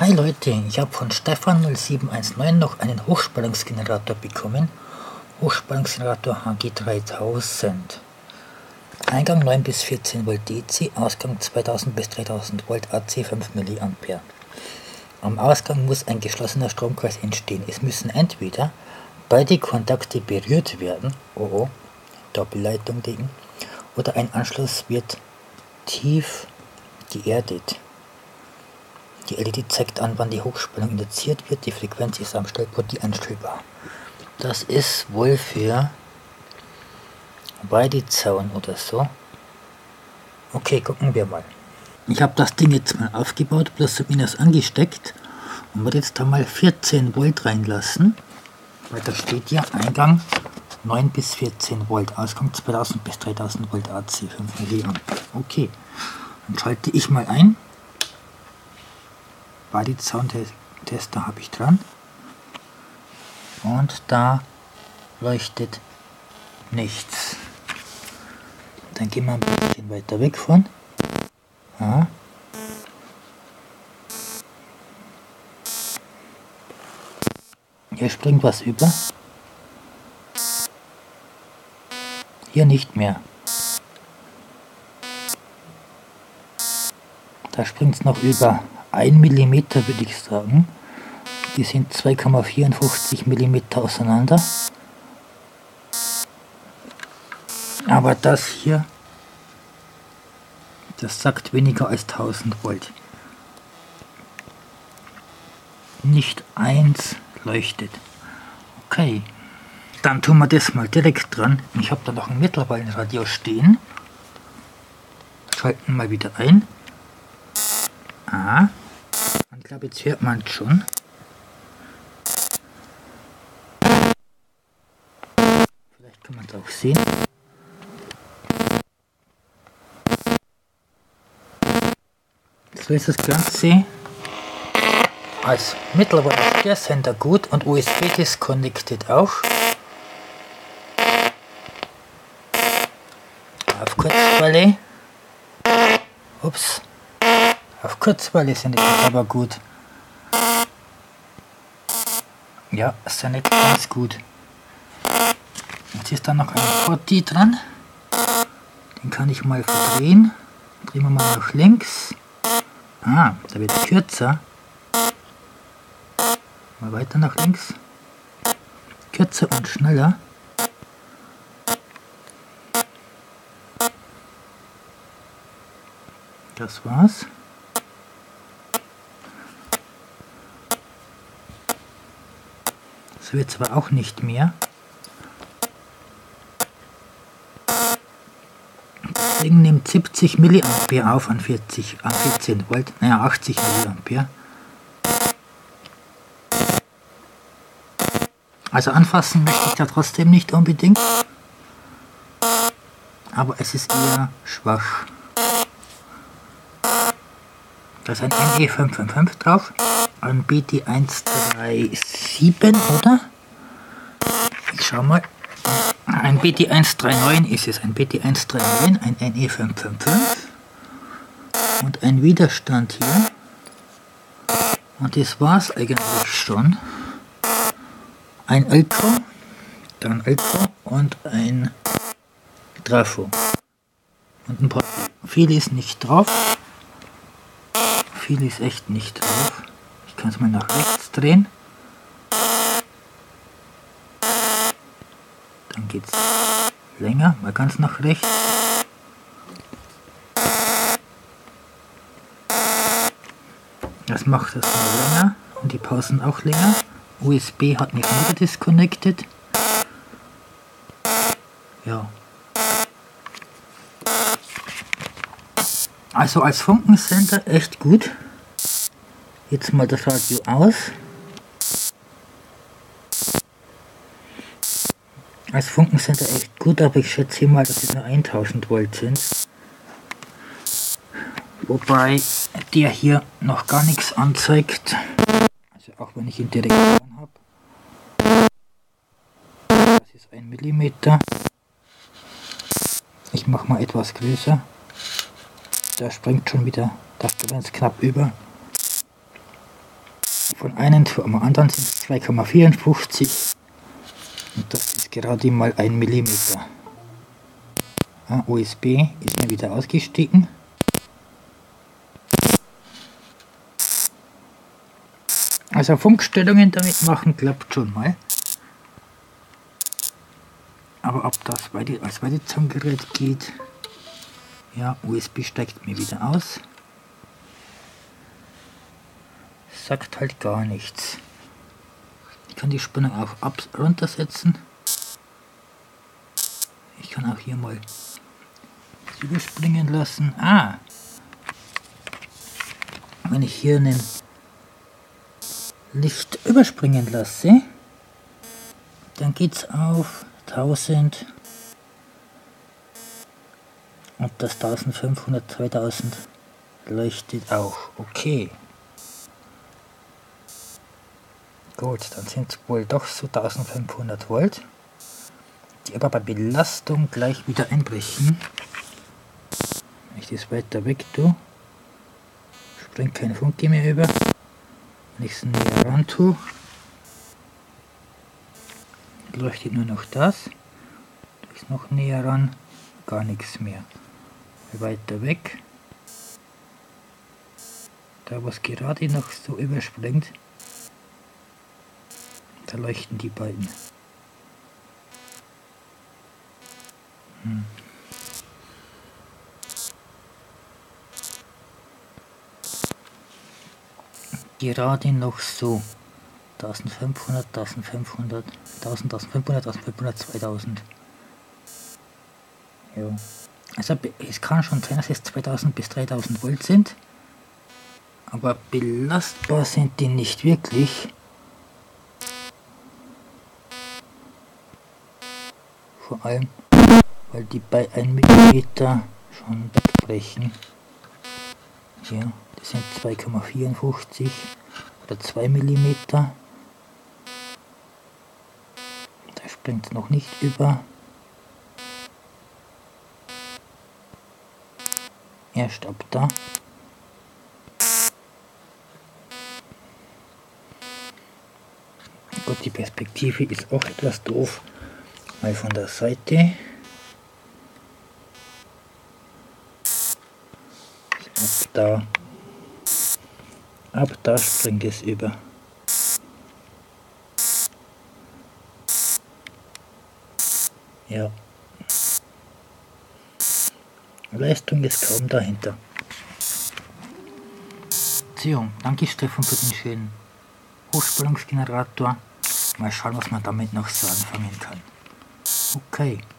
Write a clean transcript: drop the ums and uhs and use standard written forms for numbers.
Hi Leute, ich habe von Stefan0719 noch einen Hochspannungsgenerator bekommen. Hochspannungsgenerator HG3000. Eingang 9 bis 14 Volt DC, Ausgang 2000 bis 3000 Volt AC 5 mA. Am Ausgang muss ein geschlossener Stromkreis entstehen. Es müssen entweder beide Kontakte berührt werden, Doppelleitung liegen, oder ein Anschluss wird tief geerdet. Die LED zeigt an, wann die Hochspannung induziert wird. Die Frequenz ist am Stellpult einstellbar. Das ist wohl für Weidezaun oder so. Okay, gucken wir mal. Ich habe das Ding jetzt mal aufgebaut, plus und minus angesteckt und werde jetzt da mal 14 Volt reinlassen. Weil da steht ja Eingang 9 bis 14 Volt, Ausgang 2000 bis 3000 Volt AC 5 mA. Okay, dann schalte ich mal ein. Weidezaun-Tester habe ich dran. Und da leuchtet nichts. Dann gehen wir ein bisschen weiter weg von. Ja. Hier springt was über. Hier nicht mehr. Da springt es noch über 1 mm, würde ich sagen. Die sind 2,54 mm auseinander. Aber das hier, das sagt weniger als 1000 Volt. Nicht eins leuchtet. Okay, dann tun wir das mal direkt dran. Ich habe da noch ein Mittelwellenradio stehen. Schalten mal wieder ein. Ich glaube, jetzt hört man es schon. Vielleicht kann man es auch sehen. So ist das Ganze als Mittelwelle-Sender gut und USB disconnected auch. Auf Kurzwelle. Ups. Auf Kurzwelle sendet es aber gut. Ja, es sendet ganz gut. Jetzt ist da noch ein Porti dran. Den kann ich mal verdrehen. Drehen wir mal nach links. Da wird es kürzer. Mal weiter nach links. Kürzer und schneller. Das war's. Das wird zwar auch nicht mehr. Das Ding nimmt 70 mA auf an 14 Volt, naja 80 mA. Also anfassen möchte ich da trotzdem nicht unbedingt. Aber es ist eher schwach. Da ist ein NE555 drauf. Ein BT137, oder? Ich schau mal. Ein BT139 ist es. Ein BT139, ein NE555. Und ein Widerstand hier. Und das war's eigentlich schon. Ein Elko, dann Elko und ein Trafo. Und ein Porti. Viel ist nicht drauf. Viel ist echt nicht drauf. Ich kann es mal nach rechts drehen. Dann geht es länger, mal ganz nach rechts. Das macht das mal länger und die Pausen auch länger. USB hat mich wieder disconnected. Ja. Also als Funkensender echt gut. Jetzt mal das Radio aus. Als Funkensender echt gut, aber ich schätze mal, dass es nur 1000 Volt sind. Wobei der hier noch gar nichts anzeigt. Also auch wenn ich ihn direkt dran habe. Das ist 1 mm. Ich mache mal etwas größer. Da springt schon wieder das ganz knapp über. von einem zum anderen sind es 2,54 und das ist gerade mal 1 mm. USB ist mir wieder ausgestiegen. Also Funkstellungen damit machen klappt schon mal. Aber ob das als Weiterzahngerät geht, ja, USB steigt mir wieder aus. Sagt halt gar nichts. Ich kann die Spannung auch runtersetzen. Ich kann auch hier mal überspringen lassen. Wenn ich hier einen Licht überspringen lasse, dann geht es auf 1000 und das 1500, 2000 leuchtet auch. Okay. Gut, dann sind es wohl doch so 1500 Volt, die aber bei Belastung gleich wieder einbrechen. Wenn ich das weiter weg tue, springt kein Funke mehr über. Wenn ich es näher ran tue, leuchtet nur noch das. Tue ich es noch näher ran, gar nichts mehr. Weiter weg, da was gerade noch so überspringt, da leuchten die beiden. Gerade noch so 1500, 1500, 1000, 1500, 1500, 2000. Ja. Also es kann schon sein, dass es 2000 bis 3000 Volt sind, aber belastbar sind die nicht wirklich. Vor allem, weil die bei 1 mm schon wegbrechen. Ja, das sind 2,54 oder 2 mm. Da springt es noch nicht über. Erst ab da. Gut, die Perspektive ist auch etwas doof. Mal von der Seite. Ab da springt es über. Ja. Leistung ist kaum dahinter. So, danke Stefan für den schönen Hochspannungsgenerator. Mal schauen, was man damit noch so anfangen kann. Okay.